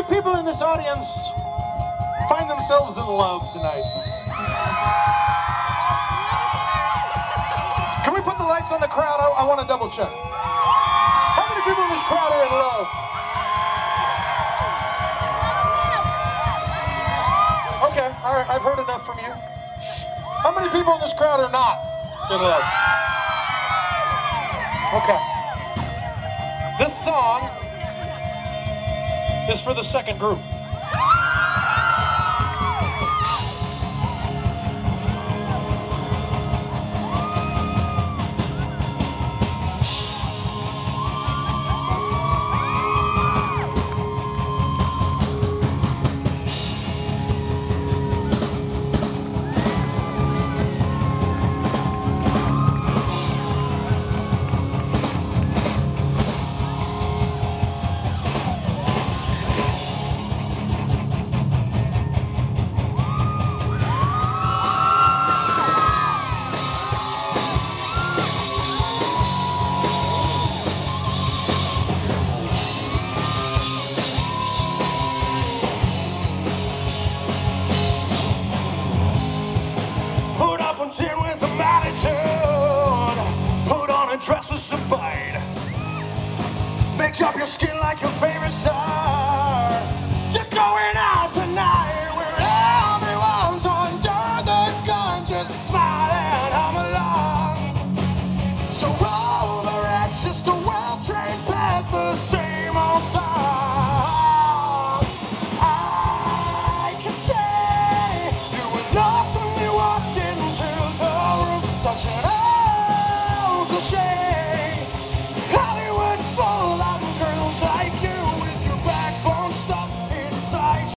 people in this audience find themselves in love tonight? Can we put the lights on the crowd? I want to double check. How many people in this crowd are in love? Okay, all right, I've heard enough from you. How many people in this crowd are not in love? Okay. This song is for the second group. Put up on chin with some attitude. Put on a dress with some bite. Make up your skin like your favorite star. You're going out tonight where everyone's under the gun, just smiling, I'm along. So roll the red, just a well-trained path, the same old song. I can say you were lost when we walked into the room, such an old cliche. Hollywood's full of girls like you with your backbone stuck inside.